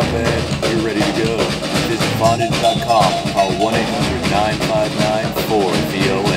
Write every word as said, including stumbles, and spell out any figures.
bad, you're ready to go. Visit Vonage dot com, call one eight hundred, nine five nine, four V O